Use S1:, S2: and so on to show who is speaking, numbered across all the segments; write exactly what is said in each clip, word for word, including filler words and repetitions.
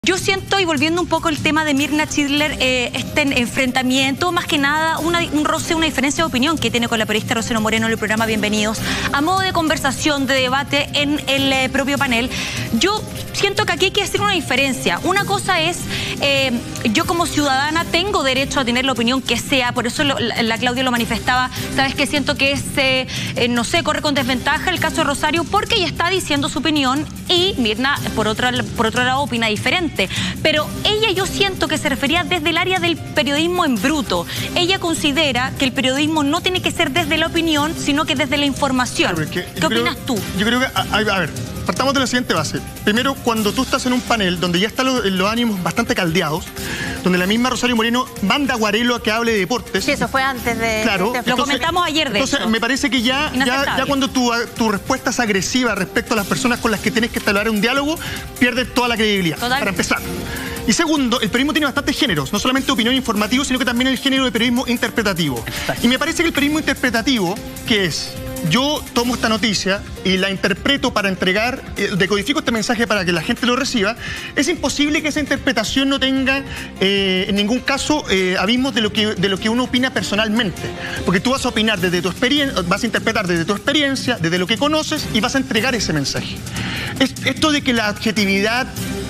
S1: Yo siento, y volviendo un poco al tema de Mirna Schindler, eh, este enfrentamiento, más que nada una, un roce, una diferencia de opinión que tiene con la periodista Rocío Moreno en el programa Bienvenidos, a modo de conversación, de debate en el eh, propio panel. Yo siento que aquí hay que hacer una diferencia. Una cosa es, eh, yo como ciudadana tengo derecho a tener la opinión que sea, por eso lo, la, la Claudia lo manifestaba, sabes que siento que es, eh, eh, no sé, corre con desventaja el caso de Rosario, porque ella está diciendo su opinión y Mirna, por otro, por otro lado, opina diferente. Pero ella, yo siento que se refería desde el área del periodismo en bruto. Ella considera que el periodismo no tiene que ser desde la opinión, sino que desde la información. Claro, que, ¿Qué opinas
S2: creo,
S1: tú?
S2: Yo creo que, a, a ver, partamos de la siguiente base. Primero, cuando tú estás en un panel donde ya están los, los ánimos bastante caldeados, donde la misma Rosario Moreno manda a Guarelo a que hable de deportes.
S3: Sí, eso fue antes de...
S2: Claro.
S3: Este...
S1: Lo entonces, comentamos ayer de
S2: entonces,
S1: eso.
S2: me parece que ya, ya, ya cuando tu, tu respuesta es agresiva respecto a las personas con las que tienes que establecer un diálogo, pierdes toda la credibilidad. Total. Para empezar. Y segundo, el periodismo tiene bastantes géneros, no solamente opinión informativo, sino que también el género de periodismo interpretativo. Exacto. Y me parece que el periodismo interpretativo, que es, yo tomo esta noticia y la interpreto para entregar, decodifico este mensaje para que la gente lo reciba, es imposible que esa interpretación no tenga eh, en ningún caso eh, abismos de lo, que, de lo que uno opina personalmente. Porque tú vas a opinar desde tu experiencia, vas a interpretar desde tu experiencia, desde lo que conoces y vas a entregar ese mensaje. Es, esto de que la objetividad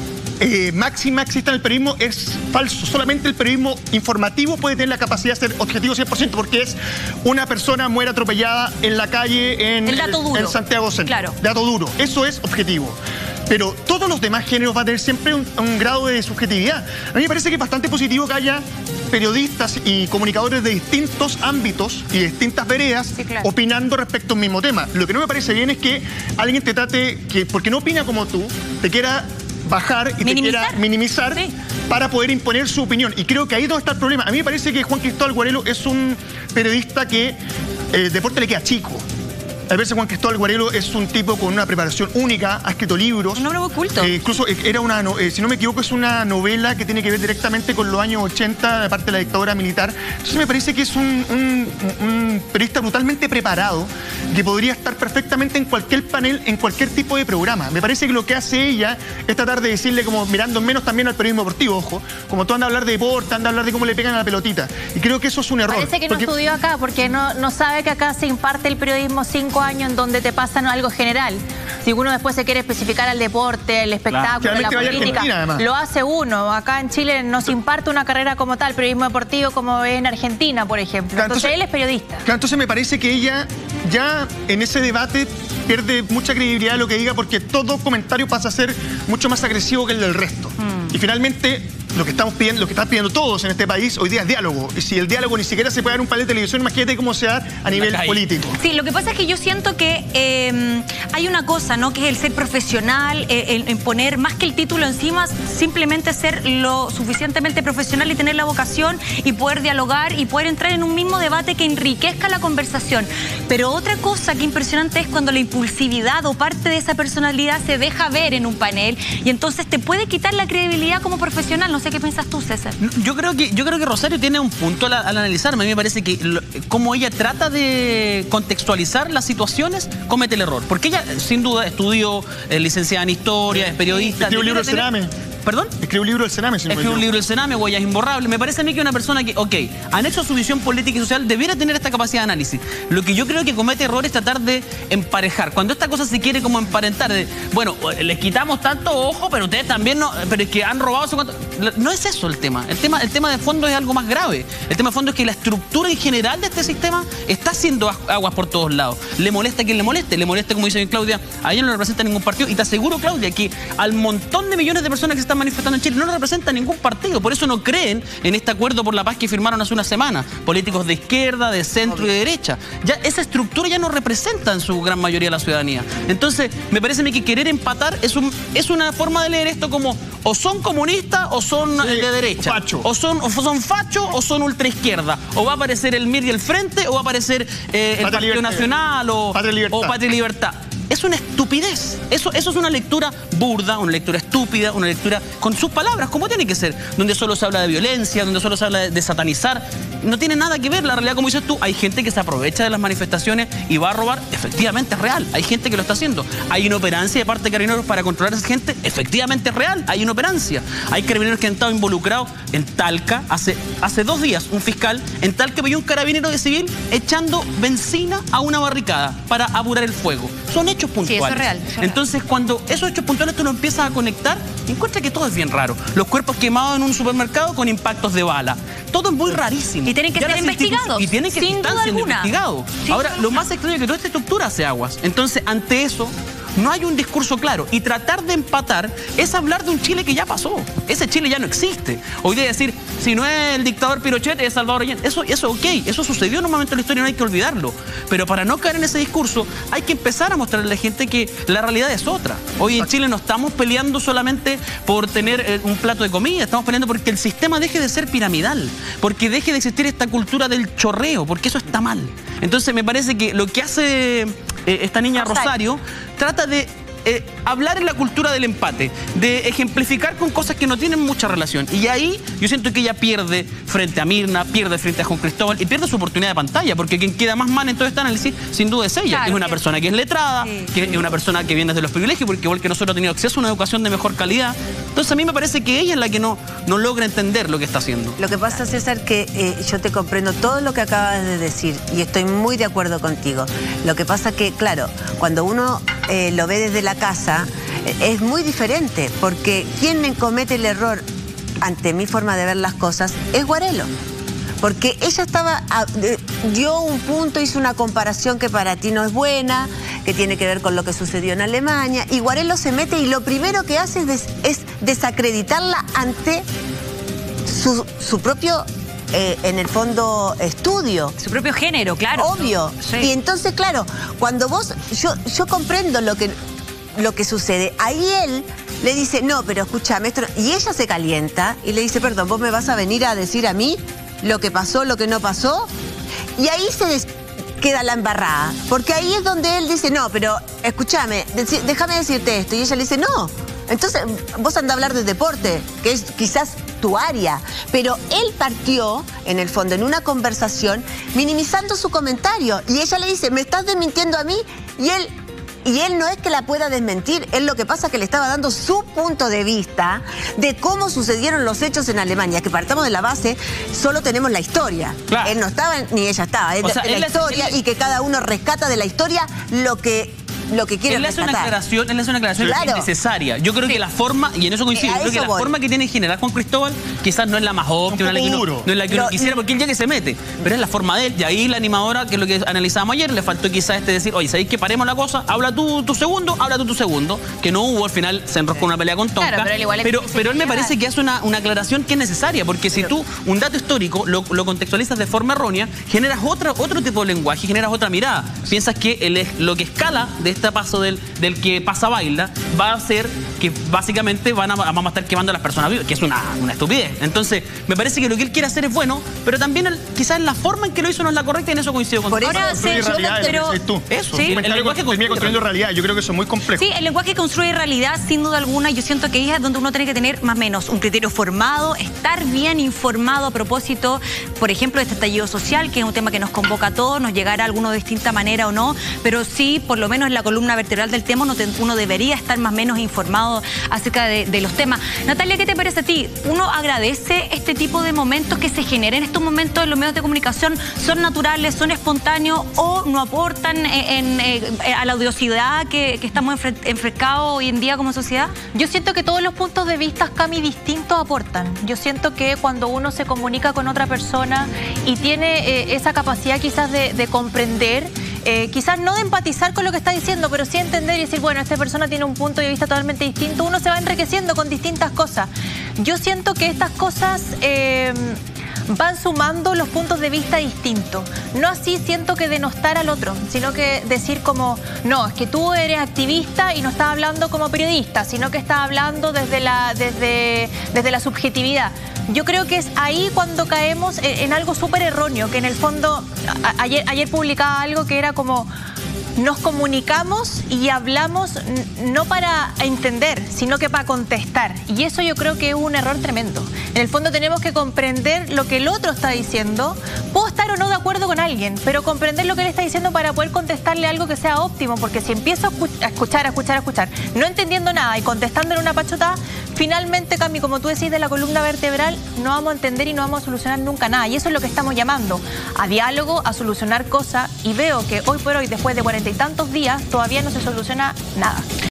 S2: Eh, máxima existe en el periodismo es falso. Solamente el periodismo informativo puede tener la capacidad de ser objetivo cien por ciento, porque es una persona muere atropellada en la calle en,
S1: el dato duro.
S2: en Santiago Centro.
S1: Claro.
S2: Dato duro. Eso es objetivo. Pero todos los demás géneros van a tener siempre un, un grado de subjetividad. A mí me parece que es bastante positivo que haya periodistas y comunicadores de distintos ámbitos y distintas veredas, sí, claro, opinando respecto al mismo tema. Lo que no me parece bien es que alguien te trate, que porque no opina como tú, te quiera bajar y minimizar. te quiera minimizar, sí, para poder imponer su opinión. Y creo que ahí es donde está el problema. A mí me parece que Juan Cristóbal Guarelo es un periodista que el eh, deporte le queda chico. A veces Juan Cristóbal Guarelo es un tipo con una preparación única, ha escrito libros.
S1: Un hombre muy culto.
S2: Eh, incluso era una, eh, si no me equivoco, es una novela que tiene que ver directamente con los años ochenta, de parte de la dictadura militar. Entonces me parece que es un, un, un periodista brutalmente preparado, que podría estar perfectamente en cualquier panel, en cualquier tipo de programa. Me parece que lo que hace ella es tratar de decirle, como mirando menos también al periodismo deportivo, ojo, como tú andas a hablar de deporte, andas a hablar de cómo le pegan a la pelotita. Y creo que eso es un error.
S3: Parece que
S2: porque...
S3: no estudió acá, porque no, no sabe que acá se imparte el periodismo cinco años en donde te pasan algo general. Si uno después se quiere especificar al deporte, el espectáculo, claro, la política, lo hace uno. Acá en Chile no se imparte una carrera como tal, periodismo deportivo, como en Argentina, por ejemplo. Claro, entonces, entonces él es periodista.
S2: Claro, entonces me parece que ella ya en ese debate pierde mucha credibilidad de lo que diga, porque todo comentario pasa a ser mucho más agresivo que el del resto. Mm. Y finalmente, lo que estamos pidiendo, lo que están pidiendo todos en este país hoy día es diálogo. Y si el diálogo ni siquiera se puede dar en un panel de televisión, imagínate cómo se da a nivel político.
S1: Sí, lo que pasa es que yo siento que eh, hay una cosa, ¿no? Que es el ser profesional, eh, el, el poner más que el título encima, simplemente ser lo suficientemente profesional y tener la vocación y poder dialogar y poder entrar en un mismo debate que enriquezca la conversación. Pero otra cosa que impresionante es cuando la impulsividad o parte de esa personalidad se deja ver en un panel y entonces te puede quitar la credibilidad como profesional. No sé qué piensas tú, César.
S4: Yo creo que, yo creo que Rosario tiene un punto al, al analizarme. A mí me parece que lo, como ella trata de contextualizar las situaciones, comete el error. Porque ella, sin duda, estudió, es licenciada en Historia, es periodista.
S2: Escribió un libro del Sename.
S4: ¿Perdón?
S2: Escribió un libro del Sename. Si no
S4: Escribió un libro del Sename, Huellas Imborrables. Me parece a mí que una persona que, ok, han hecho su visión política y social, debiera tener esta capacidad de análisis. Lo que yo creo que comete error es tratar de emparejar. Cuando esta cosa se quiere como emparentar, de, bueno, les quitamos tanto ojo, pero ustedes también no, pero es que han robado su cuánto. No es eso el tema. El tema, el tema de fondo es algo más grave. El tema de fondo es que la estructura en general de este sistema está haciendo aguas por todos lados. Le molesta a quien le moleste. Le molesta, como dice Claudia, a ella no le representa ningún partido. Y te aseguro, Claudia, que al montón de millones de personas que se están manifestando en Chile no representa ningún partido, por eso no creen en este acuerdo por la paz que firmaron hace una semana, políticos de izquierda, de centro y de derecha. Ya esa estructura ya no representa en su gran mayoría a la ciudadanía. Entonces, me parece a mí que querer empatar es, un, es una forma de leer esto como o son comunistas o son sí, de derecha, facho. O son, o son fachos o son ultraizquierda, o va a aparecer el M I R y el Frente o va a aparecer eh, el Partido Nacional o
S2: Patria y Libertad.
S4: O Patria y Libertad. es una estupidez. Eso, eso es una lectura burda, una lectura estúpida, una lectura con sus palabras, como tiene que ser, donde solo se habla de violencia, donde solo se habla de, de satanizar. No tiene nada que ver la realidad, como dices tú. Hay gente que se aprovecha de las manifestaciones y va a robar. Efectivamente es real, hay gente que lo está haciendo. Hay inoperancia de parte de Carabineros para controlar a esa gente. Efectivamente es real, hay inoperancia. Hay carabineros que han estado involucrados en Talca. Hace, hace dos días un fiscal en Talca vio un carabinero de civil echando benzina a una barricada para apurar el fuego. Son hechos puntuales.
S1: Sí, eso es real, eso es real.
S4: Entonces, cuando esos hechos puntuales tú lo empiezas a conectar, encuentras que todo es bien raro. Los cuerpos quemados en un supermercado con impactos de bala. Todo es muy rarísimo.
S1: Y tienen que ser investigados.
S4: Y tienen que
S1: sin
S4: estar
S1: duda
S4: siendo
S1: alguna.
S4: investigados.
S1: Sin
S4: Ahora,
S1: duda
S4: lo
S1: alguna.
S4: más extraño es que toda esta estructura hace aguas. Entonces, ante eso, no hay un discurso claro. Y tratar de empatar es hablar de un Chile que ya pasó. Ese Chile ya no existe. Hoy día decir, si no es el dictador Pinochet, es Salvador Allende. Eso, eso ok, eso sucedió en un momento de la historia y no hay que olvidarlo. Pero para no caer en ese discurso, hay que empezar a mostrarle a la gente que la realidad es otra. Hoy en Chile no estamos peleando solamente por tener eh, un plato de comida, estamos peleando porque el sistema deje de ser piramidal, porque deje de existir esta cultura del chorreo, porque eso está mal. Entonces me parece que lo que hace eh, esta niña Rosario trata de eh, hablar en la cultura del empate, de ejemplificar con cosas que no tienen mucha relación. Y ahí yo siento que ella pierde frente a Mirna, pierde frente a Juan Cristóbal y pierde su oportunidad de pantalla, porque quien queda más mal en todo este análisis, sin duda es ella,
S1: claro,
S4: que es una
S1: que...
S4: persona que es letrada,
S1: sí,
S4: que
S1: sí.
S4: es una persona que viene desde los privilegios, porque igual que nosotros ha tenido acceso a una educación de mejor calidad. Entonces a mí me parece que ella es la que no, no logra entender lo que está haciendo.
S5: Lo que pasa, César, que eh, yo te comprendo todo lo que acabas de decir y estoy muy de acuerdo contigo. Lo que pasa que, claro, cuando uno eh, lo ve desde la casa, eh, es muy diferente, porque quien me comete el error ante mi forma de ver las cosas es Guarelo. Porque ella estaba, dio un punto, hizo una comparación que para ti no es buena, que tiene que ver con lo que sucedió en Alemania, y Guarelo se mete y lo primero que hace es, des, es desacreditarla ante su, su propio, eh, en el fondo, estudio.
S1: Su propio género, claro.
S5: Obvio.
S1: Sí.
S5: Y entonces, claro, cuando vos, yo, yo comprendo lo que, lo que sucede, ahí él le dice, no, pero escúchame, esto no... Y ella se calienta y le dice, perdón, ¿vos me vas a venir a decir a mí lo que pasó, lo que no pasó? Y ahí se des... queda la embarrada, porque ahí es donde él dice, no, pero escúchame, déjame decirte esto, y ella le dice, no, entonces vos andá a hablar de deporte, que es quizás tu área, pero él partió, en el fondo, en una conversación, minimizando su comentario, y ella le dice, me estás desmintiendo a mí, y él... Y él no es que la pueda desmentir, él lo que pasa es que le estaba dando su punto de vista de cómo sucedieron los hechos en Alemania, que partamos de la base, solo tenemos la historia. Claro. Él no estaba ni ella estaba, él, o sea, la él historia es, él... y que cada uno rescata de la historia lo que... lo que quiere
S4: él hace una aclaración, él hace una aclaración
S5: claro.
S4: innecesaria. Yo creo sí. que la forma, y en eso coincido, creo que la voy. forma que tiene en general Juan Cristóbal quizás no es la más óptima, no es la que uno, no es la que uno quisiera, porque él ya que se mete, pero es la forma de él. Y ahí la animadora, que es lo que analizábamos ayer, le faltó quizás este decir, oye, ¿sabéis que paremos la cosa? Habla tú tu segundo, habla tú tu segundo, que no hubo, al final se enroscó una pelea con Tonka. Claro, pero él, igual pero, pero él me parece que hace una, una aclaración que es necesaria, porque si tú un dato histórico lo, lo contextualizas de forma errónea, generas otra, otro tipo de lenguaje, generas otra mirada. Piensas que el, lo que escala de este paso del del que pasa baila, va a ser que básicamente van a, vamos a estar quemando a las personas vivas, que es una, una estupidez. Entonces, me parece que lo que él quiere hacer es bueno, pero también el, quizás la forma en que lo hizo no es la correcta y en eso coincido con
S2: Por eso construye realidad, pero... tú. Eso, sí. el, el lenguaje construye construyendo realidad. Yo creo que eso es muy complejo.
S1: Sí, el lenguaje construye realidad, sin duda alguna. Yo siento que ahí es donde uno tiene que tener más o menos un criterio formado, estar bien informado a propósito, por ejemplo, de este estallido social, que es un tema que nos convoca a todos, nos llegará a alguno de distinta manera o no, pero sí, por lo menos en la columna vertebral del tema, uno, te, uno debería estar más o menos informado acerca de, de los temas. Natalia, ¿qué te parece a ti? ¿Uno agradece este tipo de momentos que se generan en estos momentos en los medios de comunicación? ¿Son naturales, son espontáneos o no aportan en, en, en, a la odiosidad que, que estamos enfrescados hoy en día como sociedad?
S3: Yo siento que todos los puntos de vista, Cami, distintos aportan. Yo siento que cuando uno se comunica con otra persona y tiene eh, esa capacidad quizás de, de comprender, Eh, quizás no de empatizar con lo que está diciendo, pero sí entender y decir, bueno, esta persona tiene un punto de vista totalmente distinto, uno se va enriqueciendo con distintas cosas. Yo siento que estas cosas eh, van sumando los puntos de vista distintos. No así siento que denostar al otro, sino que decir como, no, es que tú eres activista y no estás hablando como periodista, sino que estás hablando desde la, desde, desde la subjetividad. Yo creo que es ahí cuando caemos en, en algo súper erróneo, que en el fondo, a, ayer, ayer publicaba algo que era como, nos comunicamos y hablamos no para entender, sino que para contestar. Y eso yo creo que es un error tremendo. En el fondo tenemos que comprender lo que el otro está diciendo. Puedo estar o no de acuerdo con alguien, pero comprender lo que él está diciendo para poder contestarle algo que sea óptimo, porque si empiezo a escuchar, a escuchar, a escuchar, no entendiendo nada y contestándole una pachotada, finalmente, Cami, como tú decís, de la columna vertebral, no vamos a entender y no vamos a solucionar nunca nada. Y eso es lo que estamos llamando a diálogo, a solucionar cosas, y veo que hoy por hoy, después de cuarenta y tantos días, todavía no se soluciona nada.